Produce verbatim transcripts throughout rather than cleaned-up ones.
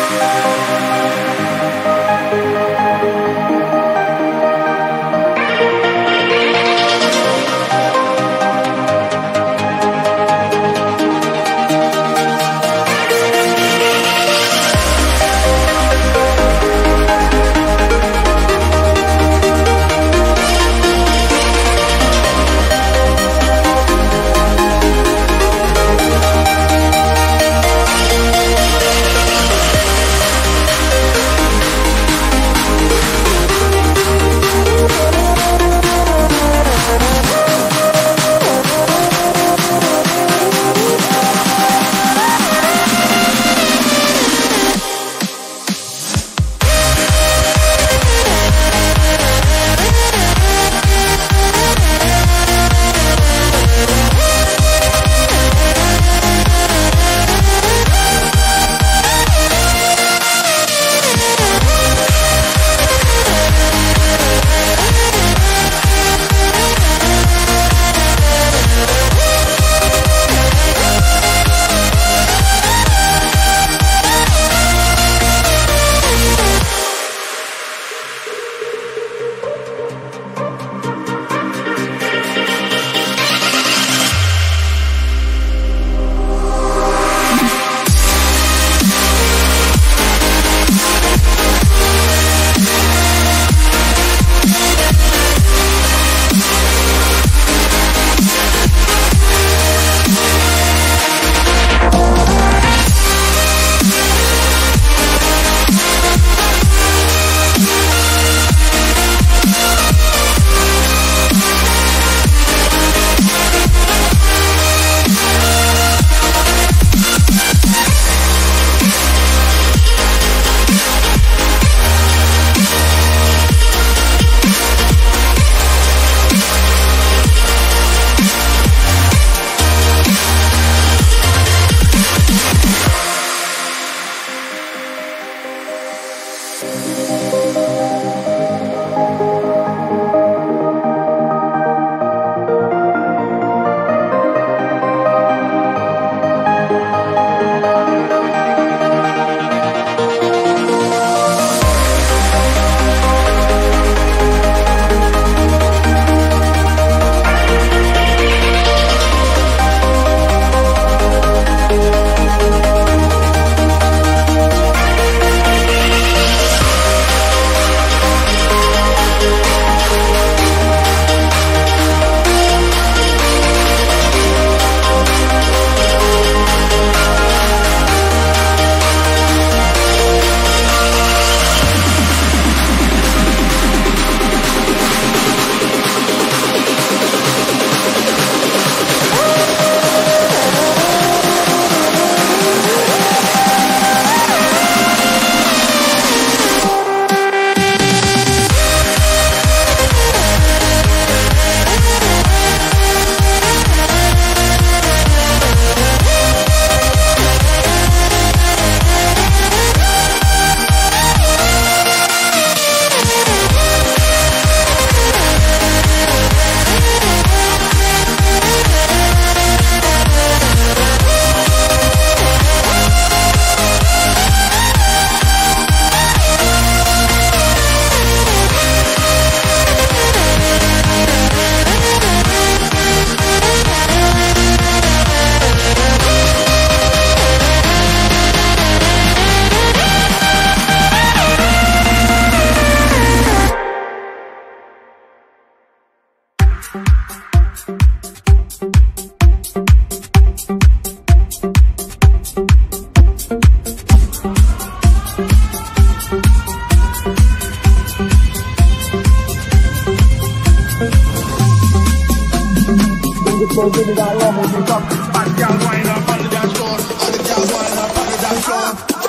So give me that one more pick up. Bad girl wind up on the dance floor. All the girls wind up on the dance floor.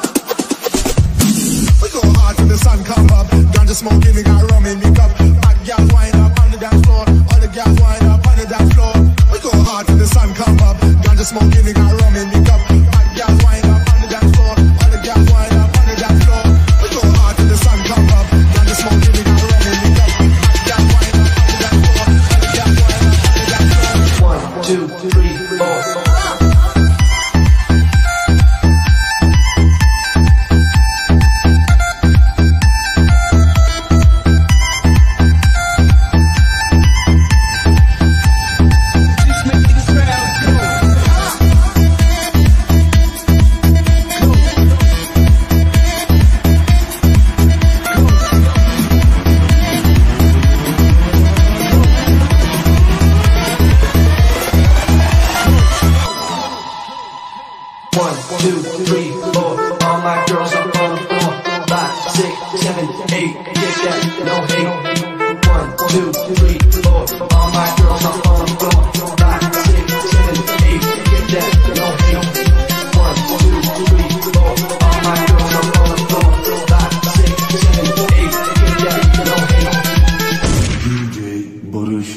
We go hard till the sun come up. Ganja smoking, we got rum in the cup. Bad girls wind up on the dance floor. All the girls wind up on the dance floor. We go hard till the sun come up. Ganja smoking, we got rum in the cup. Bad girls wind up on the dance floor. All the girls wind up on the dance floor. We go hard till the sun come up. Ganja smoking, we got rum in the cup. Bad girls wind up on the dance floor. All the girls wind up on the dance floor. One, two, three, four. my girls up on the floor. Five, six, seven, eight, get that, no hate. One, two, three, four. All my girls up on the floor. Five, six, seven, eight, get that, no hate. One, two, three, four. All my girls up on the floor. Five, six, seven, eight, get that, no hate. D J Barış.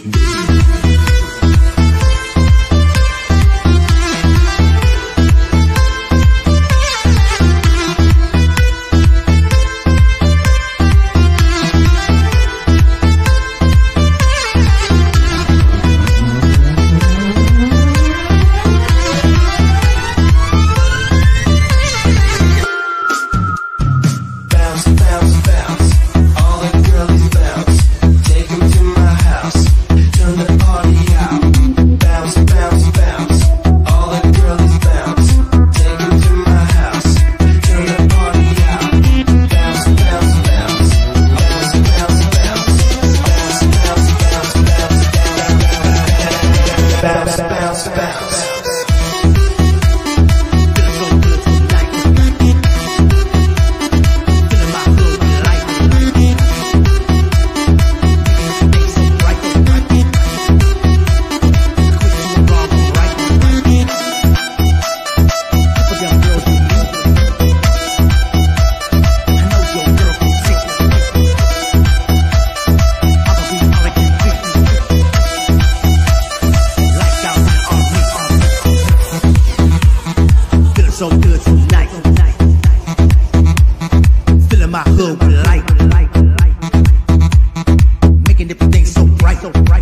So good tonight, filling my hood with light, making everything so bright.